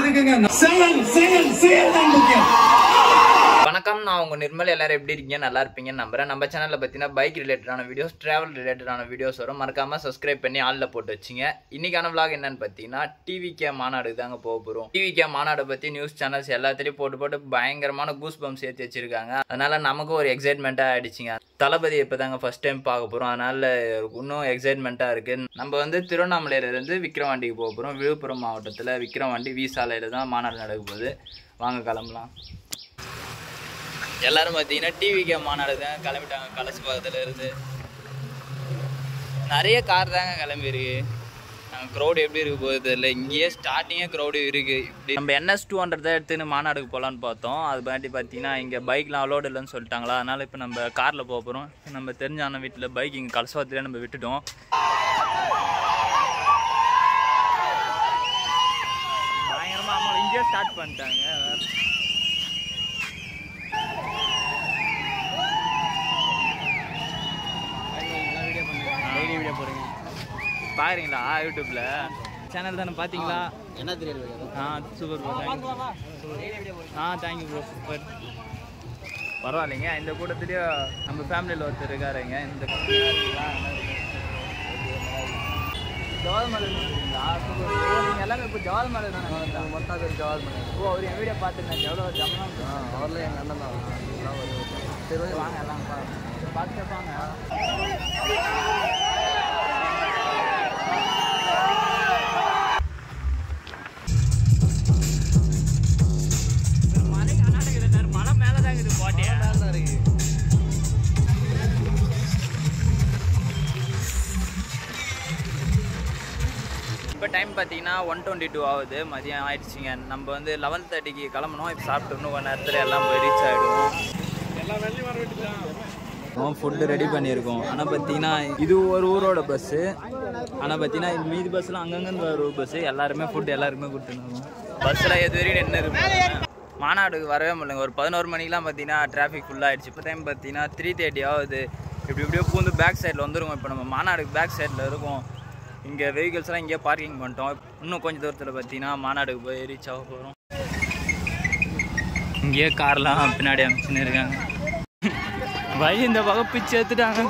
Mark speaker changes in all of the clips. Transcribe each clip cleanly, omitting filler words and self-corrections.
Speaker 1: வணக்கம், நான் உங்க நிர்மல். எல்லாரும் எப்படி இருக்கீங்க? நல்லா இருப்பீங்கன்னு நம்புறேன். நம்ம சேனல்ல பார்த்தீங்கன்னா பைக் ரிலேட்டடான வீடியோஸ், டிராவல் ரிலேட்டடான வீடியோஸ் வரும். மறக்காம சப்ஸ்கிரைப் பண்ணி ஆல்ல போட்டு வச்சிங்க. இன்னைக்கான vlog என்னன்னு பார்த்தீங்கன்னா டிவிகே மாநாடு தாங்க போக போறோம். டிவிகே மாநாடு பத்தி நியூஸ் சேனல்ஸ் எல்லாத்தையும் போட்டு பயங்கரமான கூஸ் பம்ப்ஸ் ஏற்றி வச்சிருக்காங்க. அதனால நமக்கு ஒரு எக்ஸைட்மெண்ட்டா ஆயிடுச்சுங்க. தளபதி இப்பதாங்க ஃபர்ஸ்ட் டைம் பார்க்க போறோம். அதனால இன்னும் எக்ஸைட்மெண்ட்டா இருக்கு. நம்ம வந்து திருவண்ணாமலையில இருந்து விக்கிரவாண்டிக்கு போக போறோம். விழுப்புரம் மாவட்டத்தில் விக்கிரவாண்டி வி சாலையில தான் மாநாடு நடக்க போகுது. வாங்க கிளம்பலாம். எல்லாரும் பார்த்தீங்கன்னா டிவிகே மாநாடு தான் கிளம்பிட்டாங்க. கலசி பக்கத்தில் இருந்து நிறைய கார் தாங்க கிளம்பிருக்கு. க்ரௌடு எப்படி இருக்கு போகுது தெரியல. இங்கேயே ஸ்டார்டிங்கே க்ரௌடு இருக்கு. இப்படி நம்ம NS 200 தான் எடுத்துன்னு மாநாடுக்கு போகலான்னு பார்த்தோம். அது பாட்டி பார்த்தீங்கன்னா இங்கே பைக்லாம் அலோடு இல்லைன்னு சொல்லிட்டாங்களா. அதனால இப்போ நம்ம காரில் போக போகிறோம். நம்ம தெரிஞ்ச அண்ணன் வீட்டில் பைக் இங்கே கலசவாத்திலே நம்ம விட்டுட்டோம். பயங்கரமாக அம்மா இங்கேயே ஸ்டார்ட் பண்ணிட்டாங்க. வீடியோ போறீங்க பாக்குறீங்களா யூடியூப்ல சேனல் தானே பாத்தீங்களா? என்ன தெரியாது. Super bro, thank you bro, super. பரவாயில்லைங்க. இந்த கூட்டத்துலேயும் நம்ம ஃபேமிலியில் ஒருத்தர் இருக்காருங்க. இந்த ஜவால்மலை நீங்கள் எல்லாமே இப்போ ஜவால்மலை தானே மொத்தம் ஜவால்மலை. ஓ, அவர் என் வீடியோ பார்த்துருந்தேன். எவ்வளோ ஜமலாம் அவரில் எங்கள் அண்ணன் தான். சரி வாங்க எல்லாம் பார்த்து வாங்க. மலை மேலே தான் இருக்குது, போட்டியா மேலே தான் இருக்கு. இப்போ டைம் பார்த்தீங்கன்னா 1:22 ஆகுது. மதியம் ஆயிடுச்சுங்க. நம்ம வந்து 11:30க்கு கிளம்பணும். இப்போ சாப்பிட்டு இன்னும் கொஞ்ச நேரத்தில் எல்லாம் போய் ரீச் ஆகிடுவோம். எல்லாம் வெள்ளி வர வேண்டியதான். ஃபுட்டு ரெடி பண்ணியிருக்கோம். ஆனால் பார்த்தீங்கன்னா இது ஒரு ஊரோட பஸ்ஸு. ஆனால் பார்த்தீங்கன்னா மீதி பஸ்ஸில் அங்கங்கேருந்து வர ஒரு பஸ்ஸு. எல்லாருமே ஃபுட்டு எல்லாருமே கொடுத்துருந்தோம். பஸ்ஸில் எது வரையும் என்ன இருக்கும். மாநாடுக்கு வரவே முடியலங்க. ஒரு 11 மணிக்கெலாம் பார்த்தீங்கன்னா டிராஃபிக் ஃபுல்லாகிடுச்சு. இப்போ டைம் பார்த்தீங்கன்னா 3:30 ஆகுது. இப்படியோ பூந்து பேக் சைடில் வந்துருவோம். இப்போ நம்ம மாநாடுக்கு பேக் சைடில் இருக்கோம். இங்கே வெஹிக்கிள்ஸ்லாம் இங்கேயே பார்க்கிங் பண்ணிட்டோம். இன்னும் கொஞ்சம் தூரத்தில் பார்த்தீங்கன்னா மாநாடுக்கு போய் ரீச் ஆக போகிறோம். இங்கேயே கார்லாம் பின்னாடி அனுப்பிச்சுன்னு இருக்காங்க. வழி இந்த பக்கம் பிச்சு எடுத்துட்டாங்க.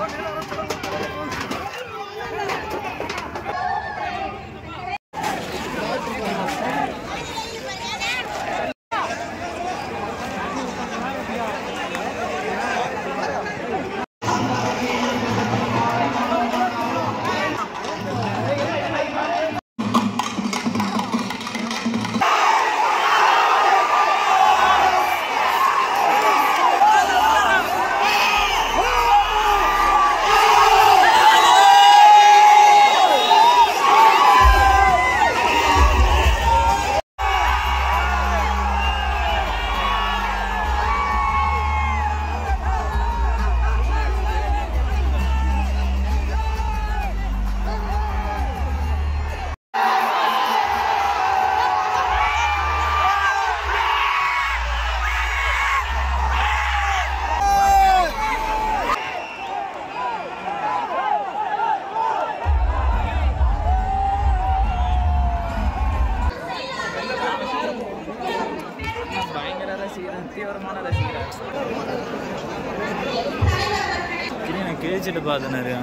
Speaker 1: தீவிரமான ரசிகர். கேச்சிட்டு பார்த்தேன்.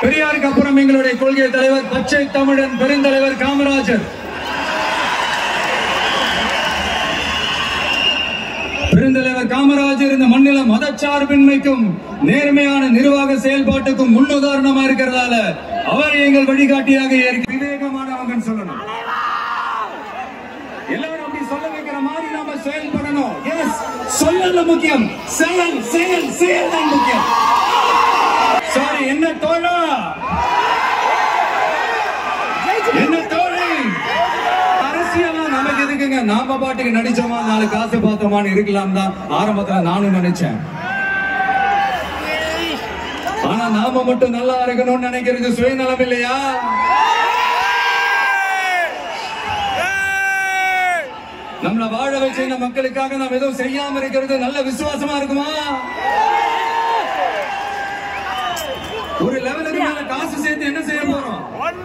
Speaker 2: பெரியாருக்கு அப்புறம் எங்களுடைய கொள்கை தலைவர் பச்சை தமிழன் பெருந்தலைவர் காமராஜர். பெருந்தலைவர் காமராஜர் இந்த மண்ணில மதச்சார்பின்மைக்கும் நேர்மையான நிர்வாக செயல்பாட்டுக்கும் முன்னுதாரணமா இருக்கிறதால அவர் எங்கள் வழிகாட்டியாக விவேகமானவங்க சொல்லணும். எல்லாரும் அப்படி சொல்ல வைக்கிற மாதிரி நாம செயல்படணும். சொல்லல முக்கியம், செயல் செயல் செயல் தான் முக்கியம். சாரி, என்ன தோழா, என்ன தோழி, அரசியலா நமக்கு எதுக்குங்க? நாம பாட்டுக்கு நடிச்சோமா, நாலு காசு பார்த்தோமான்னு இருக்கலாம் தான் ஆரம்பத்துல நானும் நினைச்சேன். ஆனா நாம மட்டும் நல்லா இருக்கணும்னு நினைக்கிறது சுயநலம் இல்லையா? நம்மள வாழ வச்சு இந்த மக்களுக்காக நாம் எதுவும் செய்யாம இருக்கிறது நல்ல விசுவாசமா இருக்குமா? ஒரு லெவலுக்கு மேல காசு சேர்த்து என்ன செய்ய போறோம்?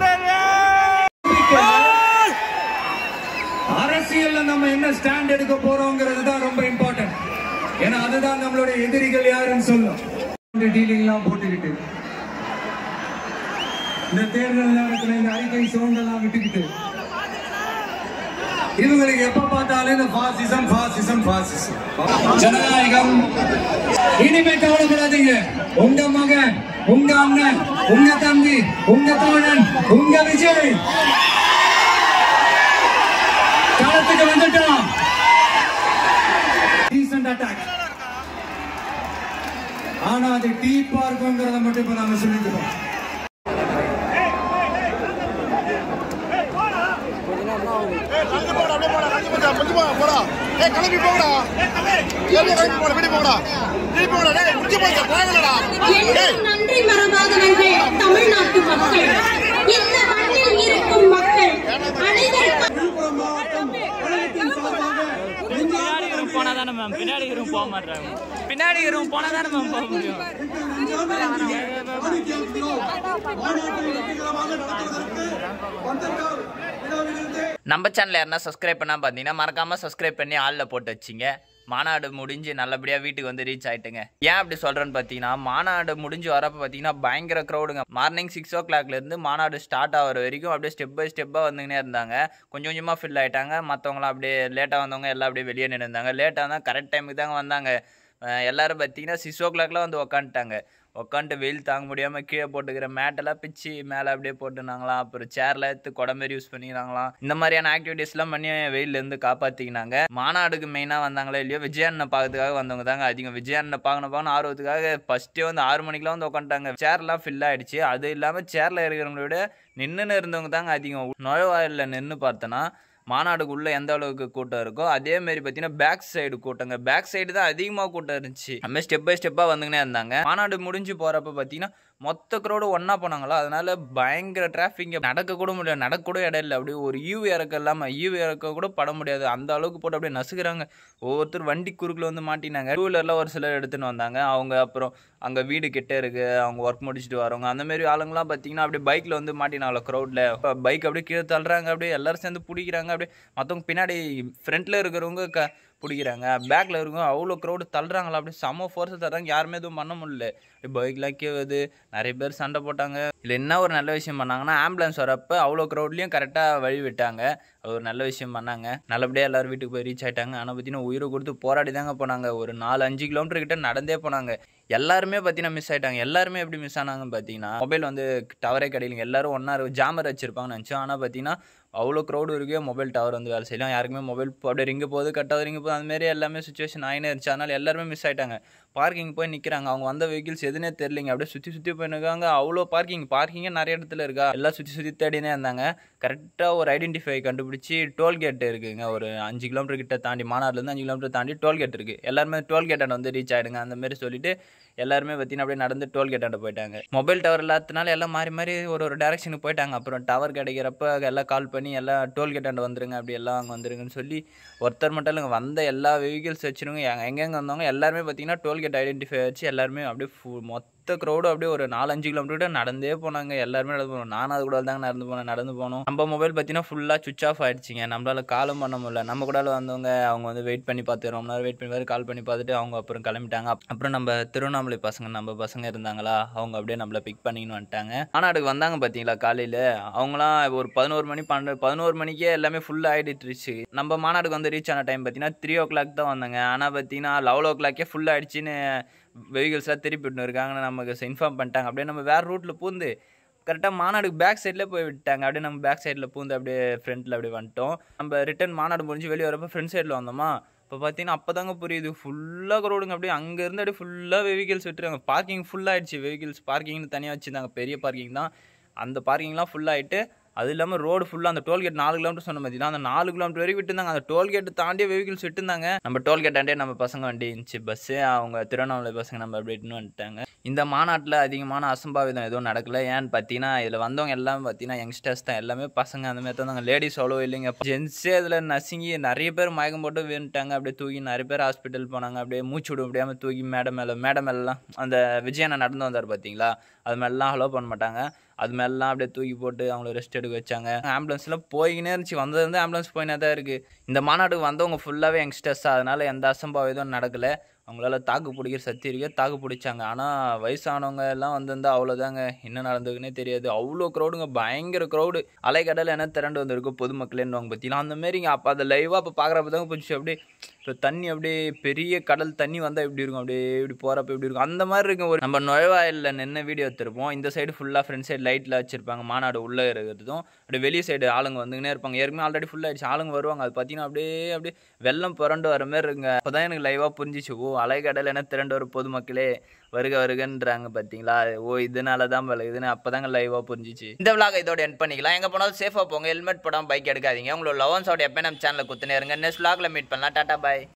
Speaker 2: அரசியல்ல நம்ம என்ன ஸ்டாண்ட் எடுக்க போறோம்ங்கிறது தான் ரொம்ப இம்பார்ட்டன்ட். ஏன்னா அதுதான் நம்மளுடைய எதிரிகள் யாருன்னு சொல்லும். டீலிங் எல்லாம் போட்டுக்கிட்டு இந்த தேர்தல் நேரத்தில் இந்த அறிக்கை சோண்டெல்லாம் விட்டுக்கிட்டு இவங்களுக்கு எப்ப பார்த்தாலும் இந்த பாசிசம் பாசிசம் பாசிசம். ஜனநாயகம் இனிமே கவலைப்படாதீங்க. உங்க மகன், உங்க அண்ணன், உங்க தம்பி, உங்க தோழன், உங்க விஜய் களத்துக்கு வந்துட்டான். Decent attack. ஆனா அது டீப்பா இருக்குங்கிறத மட்டும் இப்ப நாம சொல்லிக்கிறோம்.
Speaker 3: நன்றி மறவாதவர்கள் தமிழ்நாட்டு மக்கள், இந்த மண்ணில் இருக்கும் மக்கள்
Speaker 1: போனாதானே மேம், பின்னாடி இரும் போக மாட்டாங்க. பின்னாடி இரும் போனாதானே மேம் போக முடியும். நம்ம சேனல் யாருன்னா சப்ஸ்கிரைப் பண்ணால் பார்த்தீங்கன்னா மறக்காமல் சப்ஸ்கிரைப் பண்ணி ஆளில் போட்டு வச்சிங்க. மாநாடு முடிஞ்சு நல்லபடியாக வீட்டுக்கு வந்து ரீச் ஆகிட்டுங்க. ஏன் அப்படி சொல்கிறேன்னு பார்த்தீங்கன்னா, மாநாடு முடிஞ்சு வரப்போ பார்த்தீங்கன்னா பயங்கர க்ரௌடுங்க. மார்னிங் 6 o'clockலேருந்து மாநாடு ஸ்டார்ட் ஆகிற வரைக்கும் அப்படியே ஸ்டெப் பை ஸ்டெப்பாக வந்துக்கினே இருந்தாங்க. கொஞ்சம் கொஞ்சமாக ஃபில் ஆகிட்டாங்க. மற்றவங்களாம் அப்படியே லேட்டாக வந்தவங்க எல்லாம் அப்படியே வெளியே நின்று இருந்தாங்க. லேட்டாக தான் கரெக்ட் டைமுக்கு தாங்க வந்தாங்க. எல்லோரும் பார்த்தீங்கன்னா 6 o'clock வந்து உக்காந்துட்டாங்க. உட்காந்துட்டு வெயில் தாங்க முடியாமல் கீழே போட்டுக்கிற மேட்டெல்லாம் பிச்சு மேலே அப்படியே போட்டுனாங்களாம். அப்புறம் சேரில் எடுத்து குடமாரி யூஸ் பண்ணிக்கிறாங்களாம். இந்த மாதிரியான ஆக்டிவிட்டீஸ்லாம் பண்ணி வெயிலேருந்து காப்பாற்றிக்கினாங்க. மாநாடுக்கு மெயினாக வந்தாங்களே இல்லையோ, விஜயண்ணனை பார்க்கறதுக்காக வந்தவங்க தாங்க அதிகம். விஜயண்ணனை பார்க்கணும் ஆர்வத்துக்காக ஃபஸ்ட்டே வந்து 6 மணிக்கெலாம் வந்து உட்காந்துட்டாங்க. சேர்லாம் ஃபில் ஆகிடுச்சு. அது இல்லாமல் சேரில் இருக்கிறவங்கள விட நின்றுன்னு இருந்தவங்க தாங்க அதிகம். நுழைவாயிலில் நின்று பார்த்தோன்னா மாநாடுக்குள்ளே எந்த அளவுக்கு கூட்டம் இருக்கோ அதேமாரி பார்த்தீங்கன்னா பேக் சைடு கூட்டங்க. பேக் சைடு தான் அதிகமாக கூட்டம் இருந்துச்சு. நம்ம ஸ்டெப் பை ஸ்டெப்பாக வந்துக்கினே இருந்தாங்க. மாநாடு முடிஞ்சு போகிறப்ப பார்த்தீங்கன்னா மொத்த க்ரௌடு ஒன்றா போனாங்களா, அதனால பயங்கர டிராஃபிக். நடக்க கூட முடியாது, நடக்க கூட இடம் இல்லை. அப்படியே ஒரு ஈவு இறக்க இல்லாமல் ஈவு இறக்க கூட பட முடியாது. அந்த அளவுக்கு போட்டு அப்படியே நசுக்கிறாங்க. ஒவ்வொருத்தர் வண்டி குறுக்கில் வந்து மாட்டினாங்க. 2 வீலரில் ஒரு சிலர் எடுத்துன்னு வந்தாங்க. அவங்க அப்புறம் அங்கே வீடு கிட்டே இருக்குது, அவங்க ஒர்க் முடிச்சுட்டு வரவங்க அந்தமாரி ஆளுங்களாம் பார்த்தீங்கன்னா அப்படியே பைக்கில் வந்து மாட்டினாங்களா க்ரௌடில். பைக் அப்படியே கீழே தள்ளுறாங்க. அப்படியே எல்லோரும் சேர்ந்து பிடிக்கிறாங்க. அப்படியே மற்றவங்க பின்னாடி ஃப்ரண்ட்டில் இருக்கிறவங்க பிடிக்கிறாங்க. பேக்கில் இருக்கவங்க அவ்வளோ க்ரௌடு தள்ளுறாங்களா. அப்படியே செம்ம ஃபோர்ஸை தர்றாங்க. யாருமே எதுவும் பண்ண முடியல. பைக்லாம் கேவுது. நிறைய பேர் சண்டை போட்டாங்க. இல்லை என்ன ஒரு நல்ல விஷயம் பண்ணாங்கன்னா, ஆம்புலன்ஸ் வரப்போ அவ்வளோ க்ரௌட்லேயும் கரெக்டாக வழி விட்டாங்க. அது ஒரு நல்ல விஷயம் பண்ணாங்க. நல்லபடியாக எல்லோரும் வீட்டுக்கு போய் ரீச் ஆகிட்டாங்க. ஆனால் பார்த்தீங்கன்னா உயிரை கொடுத்து போராடி தாங்க போனாங்க. ஒரு 4-5 கிலோமீட்டர் கிட்ட நடந்தே போனாங்க. எல்லாருமே பார்த்தீங்கன்னா மிஸ் ஆகிட்டாங்க. எல்லாருமே எப்படி மிஸ் ஆனாங்கன்னு பார்த்தீங்கன்னா, மொபைல் வந்து டவரே கிடையிலங்க. எல்லோரும் ஒன்றா ஜாமர் வச்சுருப்பாங்கன்னு நினச்சோம். ஆனால் பார்த்தீங்கன்னா அவ்வளோ க்ரௌடு இருக்கே, மொபைல் டவர் வந்து வேலை செய்யலாம். யாருக்குமே மொபைல் அப்படியே ரிங்கு போகுது, கட்டாவது ரிங்கு போகுது. அதுமாரி எல்லாமே சுச்சுவேஷன் ஆகினே இருந்துச்சு. அதனால் எல்லாருமே மிஸ் ஆகிட்டாங்க. பார்க்கிங் போய் நிற்கிறாங்க. அவங்க வந்த வெஹிக்கிள்ஸ் எதுனே தெரியலிங்க. அப்படியே சுற்றி போயிருக்காங்க. அவ்வளோ பார்க்கிங்கே நிறைய இடத்துல இருக்கா. எல்லாம் சுற்றி தேடினே இருந்தாங்க. கரெக்டாக ஒரு ஐடென்டிஃபை கண்டுபிடிச்சி டோல்கேட் இருக்குதுங்க. ஒரு 5 கிலோமீட்டர் கிட்ட தாண்டி, மாநாடுலேருந்து 5 கிலோமீட்டர் தாண்டி டோல்கேட் இருக்குது. எல்லாருமே டோல்கேட்டை வந்து ரீச் ஆகிடுங்க அந்தமாரி சொல்லிட்டு எல்லாருமே பார்த்தீங்கன்னா அப்படியே நடந்து டோல்கேட்டாண்ட போயிட்டாங்க. மொபைல் டவர் இல்லாதனால எல்லாம் மாறி ஒரு டேரக்ஷனுக்கு போயிட்டாங்க. அப்புறம் டவர் கிடைக்கிறப்ப எல்லாம் கால் பண்ணி எல்லாம் டோல்கேட்டாண்ட வந்துருங்க, அப்படி எல்லாம் அங்கே வந்துருங்கன்னு சொல்லி ஒருத்தர் மட்டும் இல்லைங்க, வந்த எல்லா வெஹிக்கிள்ஸ் வச்சுருங்க எங்கெங்கே வந்தவங்க எல்லாருமே பார்த்தீங்கன்னா டோல்கேட் ஐடென்டிஃபை வச்சு எல்லாருமே அப்படியே மொத்த மொத்த க்ரௌடும் அப்படியே ஒரு 4-5 கிலோமீட்டர் நடந்தே போனாங்க. எல்லாருமே நடந்து போனோம். நானும் அது கூட தாங்க நடந்து போனோம். நம்ம மொபைல் பார்த்தீங்கன்னா ஃபுல்லாக சுவிச் ஆஃப் ஆயிடுச்சிங்க. நம்மளால காலும் பண்ண முடியல. நம்ம கூட வந்தவங்க அவங்க வந்து வெயிட் பண்ணி பார்த்து ரொம்ப நேரம் வெயிட் பண்ணி கால் பண்ணி பார்த்துட்டு அவங்க அப்புறம் கிளம்பிட்டாங்க. அப்புறம் நம்ம திருவண்ணாமலை நம்ம பசங்க இருந்தாங்களா, அவங்க அப்படியே நம்மள பிக் பண்ணின்னு வந்துட்டாங்க. மாநாடுக்கு வந்தாங்க பார்த்தீங்களா காலையில், அவங்களாம் ஒரு 11 மணிக்கே எல்லாமே ஃபுல்லாக ஆகிடுச்சு. நம்ம மாநாடுக்கு வந்து ரீச் ஆன டைம் பார்த்தீங்கன்னா 3 o'clock தான் வந்தாங்க. ஆனால் பார்த்தீங்கன்னா 11 o'clock ஃபுல் ஆகிடுச்சின்னு வெஹிக்கிள்ஸ்லாம் திருப்பி விட்டுன்னு இருக்காங்கன்னு நமக்கு இன்ஃபார்ம் பண்ணிட்டாங்க. அப்படியே நம்ம வேறு ரூட்டில் பூந்து கரெக்டாக மாநாடுக்கு பேக் சைடில் போய் விட்டாங்க. அப்படியே நம்ம பேக் சைடில் பூந்து அப்படியே ஃப்ரண்ட்டில் அப்படியே வந்துட்டோம். நம்ம ரிட்டன் மாநாடு முடிஞ்சு வெளியே வரப்போ ஃப்ரண்ட் சைடில் வந்தோமா, இப்போ பார்த்தீங்கன்னா அப்போ தாங்க புரியுது ஃபுல்லாக க்ரௌடுங்க. அப்படியே அங்கேருந்து அப்படியே ஃபுல்லாக வெஹிக்கிள்ஸ் விட்டுருக்காங்க. பார்க்கிங் ஃபுல்லாகிடுச்சு. வெஹிக்கிள்ஸ் பார்க்கிங்னு தனியாக வச்சுருந்தாங்க, பெரிய பார்க்கிங் தான். அந்த பார்க்கிங்லாம் ஃபுல்லாகிட்டு அது இல்லாமல் ரோடு ஃபுல்லாக அந்த டோல்கேட் 4 கிலோமீட்டர் சொன்ன பார்த்தீங்கன்னா அந்த 4 கிலோமீட்டர் வரைக்கும் விட்டுருந்தாங்க. அந்த டோல்கேட் தாண்டியே வெஹிக்கிள்ஸ் விட்டுருந்தாங்க. நம்ம டோல்கேட் ஆண்டே நம்ம பசங்க வண்டி இருந்துச்சு பஸ்ஸு, அவங்க திருவண்ணாமலை பசங்க நம்ம அப்படி இட்டுன்னு வந்துட்டாங்க. இந்த மாநாட்டில் அதிகமான அசம்பாவிதம் எதுவும் நடக்கல. ஏன்னு பார்த்தீங்கன்னா இதில் வந்தவங்க எல்லாமே பார்த்தீங்கன்னா யங்ஸ்டர்ஸ் தான், எல்லாமே பசங்க அந்த மாதிரி தான். லேடிஸ் அவ்வளோ இல்லைங்க. ஜென்ஸே இதில் நசுங்கி நிறைய பேர் மயக்கம் போட்டு வேணுட்டாங்க. அப்படியே தூக்கி நிறைய பேர் ஹாஸ்பிட்டல் போனாங்க. அப்படியே மூச்சு விட முடியாமல் தூக்கி மேடமெல்லாம் அந்த விஜயனை நடந்து வந்தார் பார்த்தீங்களா, அது மேலாம் அலோ பண்ண மாட்டாங்க. அது மேலாம் அப்படியே தூக்கி போட்டு அவங்கள ரெஸ்ட் எடுக்க வச்சாங்க. ஆம்புலன்ஸ்லாம் போய்கினே இருந்துச்சு. வந்ததுலேருந்து ஆம்புலன்ஸ் போயினே தான் இருக்குது. இந்த மாநாட்டுக்கு வந்தவங்க ஃபுல்லாகவே யங்ஸ்டர்ஸ், அதனால் எந்த அசம்பாவிதம் நடக்கலை. அவங்களால தாக்கு பிடிக்கிற சக்தி இருக்கு, தாக்கு பிடிச்சாங்க. ஆனால் வயசானவங்க எல்லாம் வந்திருந்தா அவ்வளோதாங்க, என்ன நடந்ததுன்னே தெரியாது. அவ்வளோ க்ரௌடுங்க, பயங்கர க்ரௌடு. அலைக்கடல் என்ன திரண்டு வந்திருக்கும் பொதுமக்களேன்னு பார்த்தீங்கன்னா அந்த மாரிங்க. அப்போ அதை லைவாக இப்போ பார்க்குறப்ப தாங்க போச்சு. அப்படியே இப்போ தண்ணி அப்படியே பெரிய கடல் தண்ணி வந்தால் எப்படி இருக்கும், அப்படியே இப்படி போகிறப்ப எப்படி இருக்கும் அந்த மாதிரி இருக்கும். ஒரு நம்ம நுழைவாயிலில் நின்று வீடியோ எடுத்திருப்போம். இந்த சைடு ஃபுல்லாக ஃப்ரண்ட் சைடு லைட்டில் வச்சுருப்பாங்க, மாநாடு உள்ளே இருக்கிறதும். அப்படியே வெளியே சைடு ஆளுங்க வந்துக்கினே இருப்பாங்க. ஏற்கனவே ஆல்ரெடி ஃபுல்லாகிடுச்சு, ஆளுங்க வருவாங்க. அது பார்த்தீங்கன்னா அப்படியே வெள்ளம் புரண்டு வர மாதிரி இருக்குங்க. அப்போ தான் எனக்கு லைவாக புரிஞ்சிச்சு, ஓ அலைக்கடல் என்ன திரண்டு வரும் பொதுமக்களே வருகன்றாங்க பார்த்தீங்களா, ஓ இதனால தான் இதுன்னு அப்போ தாங்க லைவாக புரிஞ்சிச்சு. இந்த விளாக இதோட எண்ட் பண்ணிக்கலாம். எங்கே போனாலும் சேஃபாக போங்க, ஹெல்மெட் போடாமல் பைக் எடுக்காதீங்க. உங்களோட லவன்ஸோட எப்போ நம்ம சேனலில் குத்துனே இருங்க. நெக்ஸ்ட் விளாகில் மீட் பண்ணலாம். டாட்டா பாய்.